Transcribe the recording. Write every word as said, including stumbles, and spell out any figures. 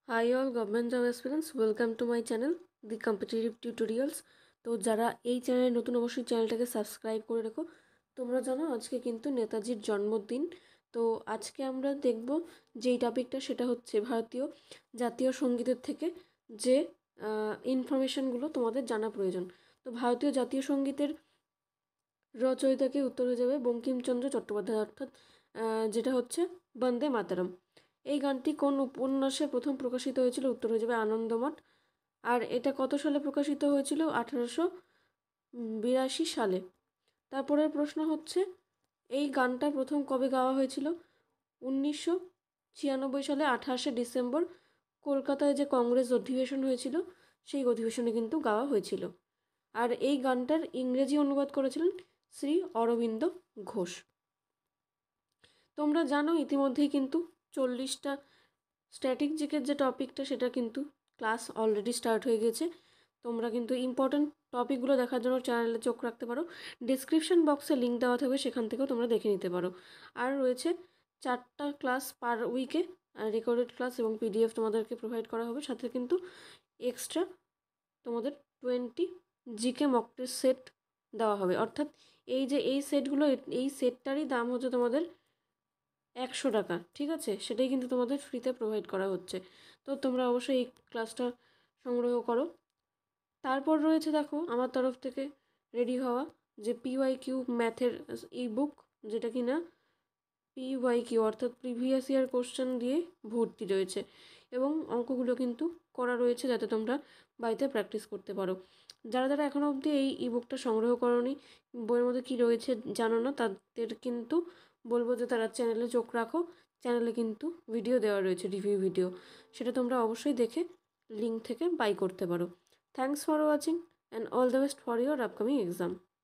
Hi all government job aspirants, welcome to my channel The Competitive Tutorials। তো যারা এই চ্যানেলে নতুন অবশ্যই চ্যানেলটাকে সাবস্ক্রাইব করে রেখো। তোমরা জানো আজকে কিন্তু নেতাজির জন্মদিন। তো আজকে আমরা দেখব যেই টপিকটা সেটা হচ্ছে ভারতীয় জাতীয় সঙ্গীতের থেকে যে ইনফরমেশনগুলো তোমাদের জানা প্রয়োজন। তো ভারতীয় জাতীয় সঙ্গীতের রচয়িতাকে উত্তর হয়ে যাবে বঙ্কিমচন্দ্র চট্টোপাধ্যায়, অর্থাৎ যেটা হচ্ছে বন্দে মাতরম। এই গানটি কোন উপন্যাসে প্রথম প্রকাশিত হয়েছিল? উত্তর হয়ে যাবে আনন্দমঠ। আর এটা কত সালে প্রকাশিত হয়েছিল? আঠারোশো বিরাশি সালে। তারপরের প্রশ্ন হচ্ছে এই গানটা প্রথম কবে গাওয়া হয়েছিল? উনিশশো ছিয়ানব্বই সালে আঠাশে ডিসেম্বর কলকাতায় যে কংগ্রেস অধিবেশন হয়েছিল সেই অধিবেশনে কিন্তু গাওয়া হয়েছিল। আর এই গানটার ইংরেজি অনুবাদ করেছিলেন শ্রী অরবিন্দ ঘোষ। তোমরা জানো ইতিমধ্যেই কিন্তু চল্লিশটা স্ট্যাটিক জিকের যে টপিকটা সেটা কিন্তু ক্লাস অলরেডি স্টার্ট হয়ে গেছে। তোমরা কিন্তু ইম্পর্ট্যান্ট টপিকগুলো দেখার জন্য চ্যানেলে চোখ রাখতে পারো। ডিসক্রিপশন বক্সে লিঙ্ক দেওয়া থাকবে, সেখান থেকেও তোমরা দেখে নিতে পারো। আর রয়েছে চারটা ক্লাস পার উইকে, রেকর্ডেড ক্লাস এবং পিডিএফ তোমাদেরকে প্রোভাইড করা হবে। সাথে কিন্তু এক্সট্রা তোমাদের twenty GK mock test set দেওয়া হবে। অর্থাৎ এই যে এই সেটগুলো, এই সেটটারই দাম হচ্ছে তোমাদের একশো টাকা, ঠিক আছে? সেটাই কিন্তু তোমাদের ফ্রিতে প্রোভাইড করা হচ্ছে। তো তোমরা অবশ্যই এই ক্লাসটা সংগ্রহ করো। তারপর রয়েছে দেখো আমার তরফ থেকে রেডি হওয়া যে পিওয়াই কিউ ম্যাথের ই বুক, যেটা কি না পিওয়াই কিউ অর্থাৎ প্রিভিয়াস ইয়ার কোশ্চেন দিয়ে ভর্তি রয়েছে এবং অঙ্কগুলো কিন্তু করা রয়েছে যাতে তোমরা বাড়িতে প্র্যাকটিস করতে পারো। যারা যারা এখনও অবধি এই ই বুকটা সংগ্রহ করোনি, বইয়ের মধ্যে কী রয়েছে জানো না, তাদের কিন্তু বলবো যে তারা চ্যানেলে চোখ রাখো। চ্যানেলে কিন্তু ভিডিও দেওয়া রয়েছে, রিভিউ ভিডিও, সেটা তোমরা অবশ্যই দেখে লিঙ্ক থেকে বাই করতে পারো। Thanks for watching and all the best for your upcoming exam.